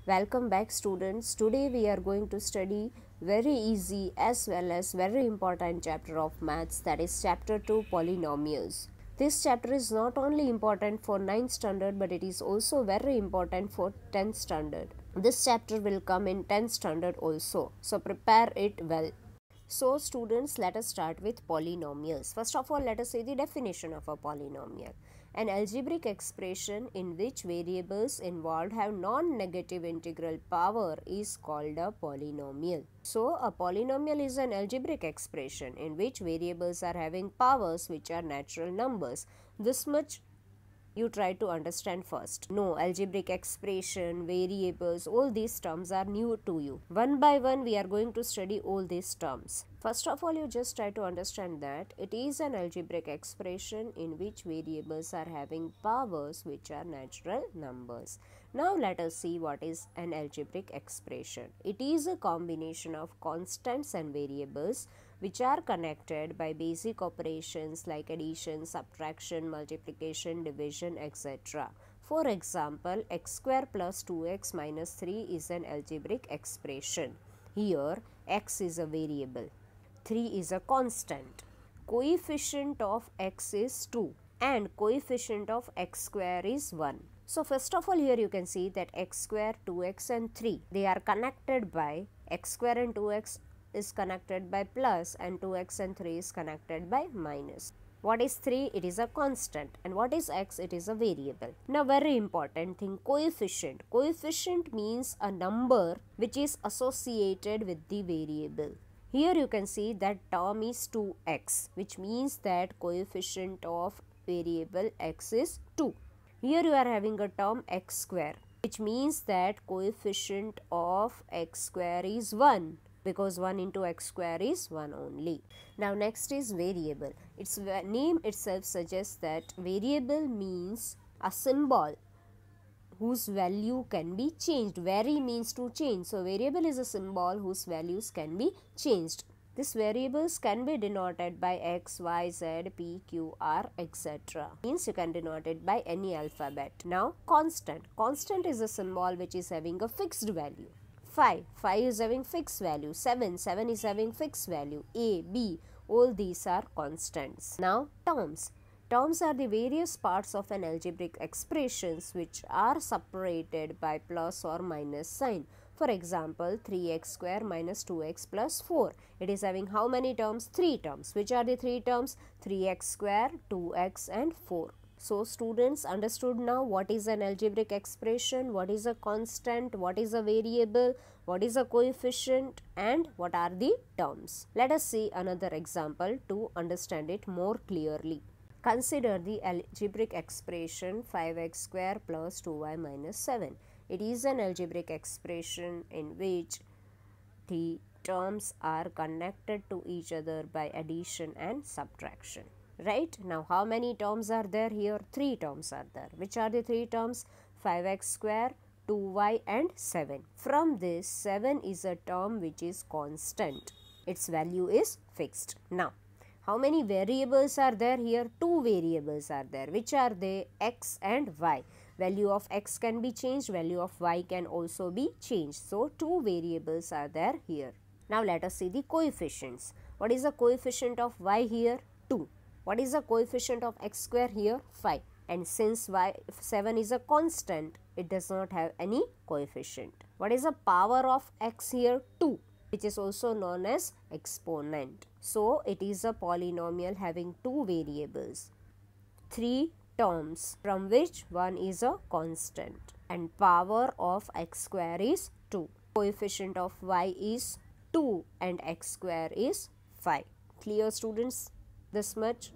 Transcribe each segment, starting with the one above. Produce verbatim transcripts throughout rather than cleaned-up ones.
Welcome back students. Today we are going to study very easy as well as very important chapter of maths, that is chapter two, polynomials. This chapter is not only important for ninth standard but it is also very important for tenth standard. This chapter will come in tenth standard also, so prepare it well. So students, let us start with polynomials. First of all, let us see the definition of a polynomial. An algebraic expression in which variables involved have non-negative integral power is called a polynomial. So a polynomial is an algebraic expression in which variables are having powers which are natural numbers. This much you try to understand first. No, algebraic expression, variables, all these terms are new to you. One by one we are going to study all these terms. First of all, you just try to understand that it is an algebraic expression in which variables are having powers which are natural numbers. Now let us see what is an algebraic expression. It is a combination of constants and variables which are connected by basic operations like addition, subtraction, multiplication, division, et cetera. For example, x square plus two x minus three is an algebraic expression. Here, x is a variable, three is a constant. Coefficient of x is two and coefficient of x square is one. So first of all, here you can see that x square, two x and three, they are connected by x square and two x is connected by plus and two x and three is connected by minus. What is three? It is a constant. And what is x? It is a variable. Now very important thing, coefficient. Coefficient means a number which is associated with the variable. Here you can see that term is two x, which means that coefficient of variable x is two. Here you are having a term x square, which means that coefficient of x square is one, because one into x square is one only. Now next is variable. Its name itself suggests that variable means a symbol whose value can be changed. Vary means to change. So variable is a symbol whose values can be changed. These variables can be denoted by x, y, z, p, q, r, et cetera. Means you can denote it by any alphabet. Now constant. Constant is a symbol which is having a fixed value. five, five is having fixed value. seven, seven is having fixed value. A, B, all these are constants. Now terms. Terms are the various parts of an algebraic expressions which are separated by plus or minus sign. For example, three x square minus two x plus four. It is having how many terms? three terms. Which are the three terms? three x square, two x and four. So students understood now what is an algebraic expression, what is a constant, what is a variable, what is a coefficient and what are the terms. Let us see another example to understand it more clearly. Consider the algebraic expression five x square plus two y minus seven. It is an algebraic expression in which the terms are connected to each other by addition and subtraction. Right? Now how many terms are there here? Three terms are there. Which are the three terms? five x square, two y and seven. From this, seven is a term which is constant. Its value is fixed. Now how many variables are there here? Two variables are there. Which are they? X and y. Value of x can be changed, value of y can also be changed. So two variables are there here. Now let us see the coefficients. What is the coefficient of y here? two. What is the coefficient of x square here? five. And since y seven is a constant, it does not have any coefficient. What is the power of x here? two, which is also known as exponent. So it is a polynomial having two variables, three terms, from which one is a constant, and power of x square is two. Coefficient of y is two and x square is five. Clear students? This much.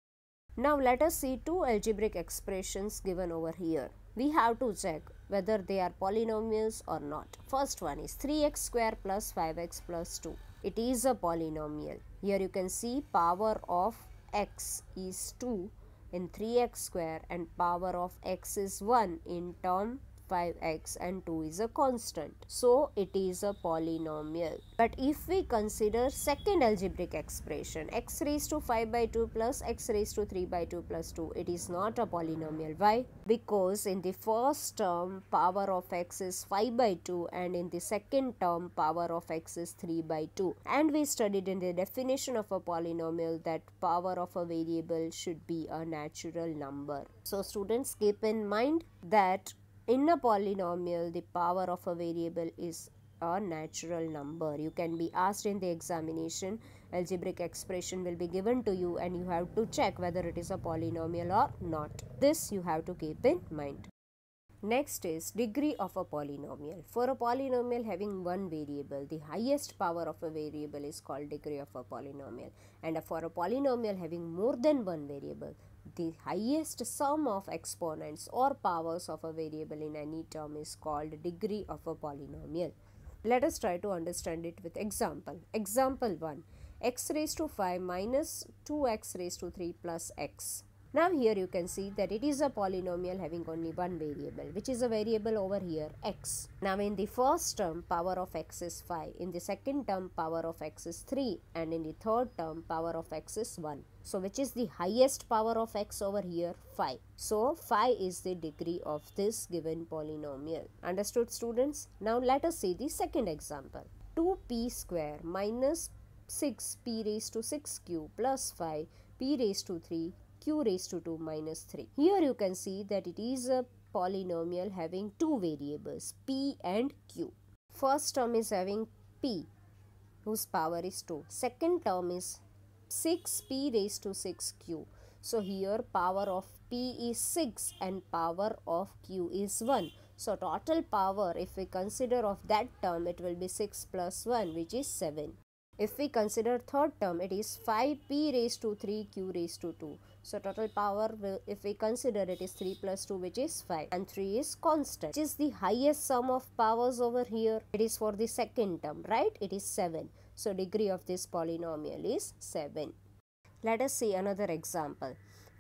Now let us see two algebraic expressions given over here. We have to check whether they are polynomials or not. First one is three x square plus five x plus two. It is a polynomial. Here you can see power of x is two in three x square and power of x is one in term five x and two is a constant. So it is a polynomial. But if we consider second algebraic expression, x raised to five by two plus x raised to three by two plus two, it is not a polynomial. Why? Because in the first term power of x is five by two and in the second term power of x is three by two. And we studied in the definition of a polynomial that power of a variable should be a natural number. So students, keep in mind that in a polynomial the power of a variable is a natural number. You can be asked in the examination, algebraic expression will be given to you and you have to check whether it is a polynomial or not. This you have to keep in mind. Next is degree of a polynomial. For a polynomial having one variable, the highest power of a variable is called degree of a polynomial. And for a polynomial having more than one variable, the highest sum of exponents or powers of a variable in any term is called degree of a polynomial. Let us try to understand it with example. Example one. X raised to five minus two x raised to three plus x. Now here you can see that it is a polynomial having only one variable, which is a variable over here x. Now in the first term power of x is five, in the second term power of x is three, and in the third term power of x is one. So which is the highest power of x over here? five. So five is the degree of this given polynomial. Understood students? Now let us see the second example. two p square minus six p raised to six q plus five p raised to three q raised to two minus three. Here you can see that it is a polynomial having two variables p and q. First term is having p whose power is two. Second term is six p raised to six q. So here power of p is six and power of q is one. So total power, if we consider of that term, it will be six plus one, which is seven. If we consider third term, it is five p raised to three q raised to two. So total power, will, if we consider, it is three plus two, which is five, and three is constant, which is the highest sum of powers over here. It is for the second term, right? It is seven. So degree of this polynomial is seven. Let us see another example.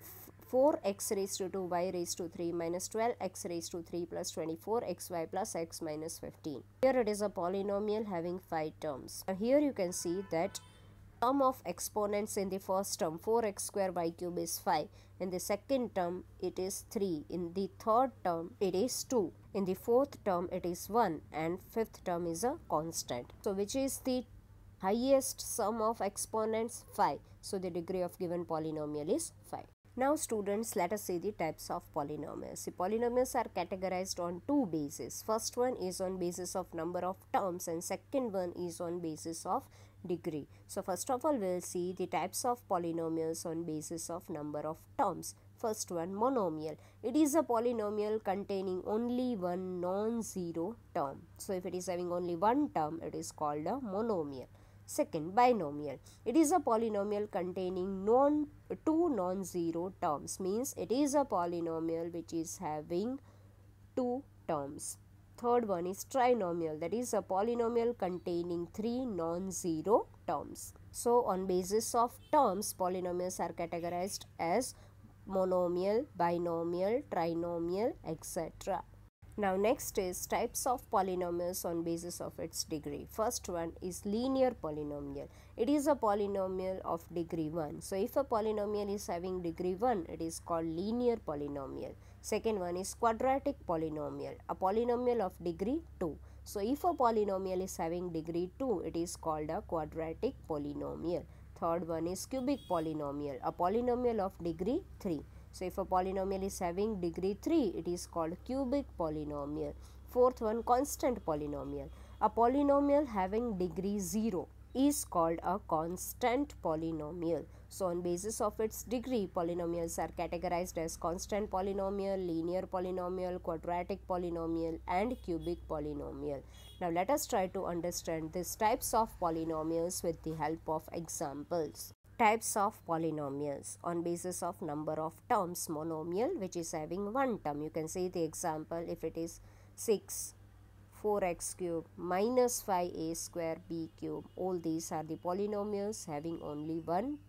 four x raised to two y raised to three minus twelve x raised to three plus twenty-four xy plus x minus fifteen. Here it is a polynomial having five terms. Now here you can see that sum of exponents in the first term four x square y cube is five. In the second term it is three. In the third term it is two. In the fourth term it is one, and fifth term is a constant. So which is the highest sum of exponents? five. So the degree of given polynomial is five. Now students, let us see the types of polynomials. The polynomials are categorized on two bases. First one is on basis of number of terms and second one is on basis of degree. So first of all we will see the types of polynomials on basis of number of terms. First one, monomial. It is a polynomial containing only one non-zero term. So if it is having only one term, it is called a monomial. Second, binomial. It is a polynomial containing non two non-zero terms, means it is a polynomial which is having two terms. Third one is trinomial. That is a polynomial containing three non-zero terms. So on basis of terms, polynomials are categorized as monomial, binomial, trinomial, et cetera. Now next is types of polynomials on basis of its degree. First one is linear polynomial. It is a polynomial of degree one. So if a polynomial is having degree one, it is called linear polynomial. Second one is quadratic polynomial, a polynomial of degree two. So if a polynomial is having degree two, it is called a quadratic polynomial. Third one is cubic polynomial, a polynomial of degree three. So if a polynomial is having degree three, it is called cubic polynomial. Fourth one, constant polynomial. A polynomial having degree zero is called a constant polynomial. So on basis of its degree, polynomials are categorized as constant polynomial, linear polynomial, quadratic polynomial, and cubic polynomial. Now let us try to understand these types of polynomials with the help of examples. Types of polynomials on basis of number of terms. Monomial, which is having one term. You can see the example. If it is six, four x cube minus five a square b cube, all these are the polynomials having only one term.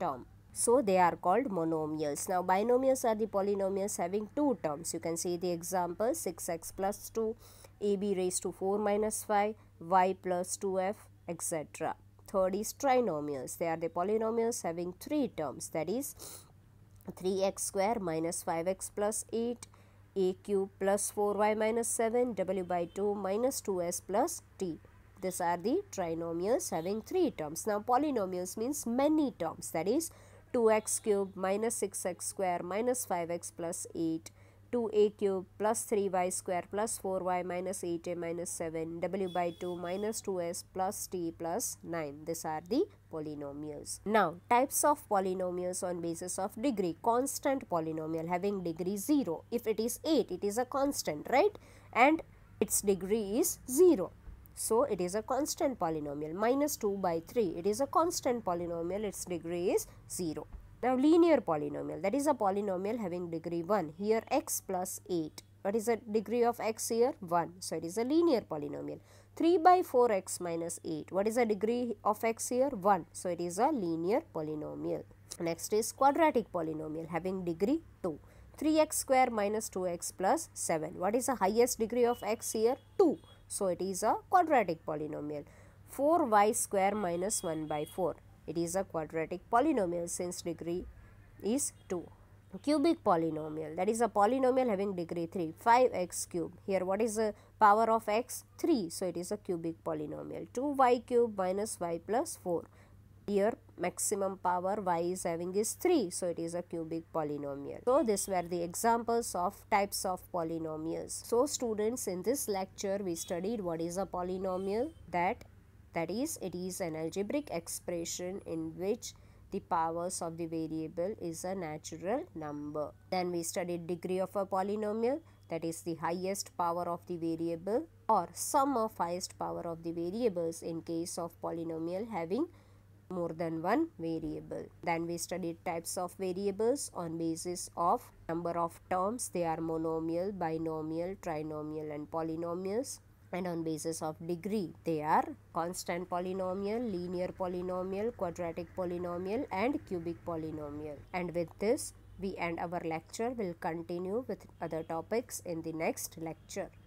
So they are called monomials. Now binomials are the polynomials having two terms. You can see the example: six x plus two, ab raised to four minus five, y plus two f, et cetera. Third is trinomials. They are the polynomials having three terms, that is three x square minus five x plus eight, a cube plus four y minus seven, w by two minus two s plus t. These are the trinomials having three terms. Now polynomials means many terms, that is two x cube minus six x square minus five x plus eight, two a cube plus three y square plus four y minus eight a minus seven, w by two minus two s plus t plus nine. These are the polynomials. Now types of polynomials on basis of degree. Constant polynomial having degree zero. If it is eight, it is a constant, right? And its degree is zero. So it is a constant polynomial. Minus two by three, it is a constant polynomial, its degree is zero. Now linear polynomial, that is a polynomial having degree one. Here x plus eight. What is the degree of x here? one. So it is a linear polynomial. three by four x minus eight. What is the degree of x here? one. So it is a linear polynomial. Next is quadratic polynomial having degree two. three x square minus two x plus seven. What is the highest degree of x here? two. So it is a quadratic polynomial. four y square minus one by four. It is a quadratic polynomial since degree is two. Cubic polynomial, that is a polynomial having degree three. five x cube. Here what is the power of x? three. So it is a cubic polynomial. two y cube minus y plus four. Here maximum power y is having is three. So it is a cubic polynomial. So these were the examples of types of polynomials. So students, in this lecture we studied what is a polynomial. That that is, it is an algebraic expression in which the powers of the variable is a natural number. Then we studied degree of a polynomial, that is the highest power of the variable or sum of highest power of the variables in case of polynomial having more than one variable. Then we studied types of variables on basis of number of terms. They are monomial, binomial, trinomial and polynomials. And on basis of degree, they are constant polynomial, linear polynomial, quadratic polynomial and cubic polynomial. And with this we end our lecture. We'll continue with other topics in the next lecture.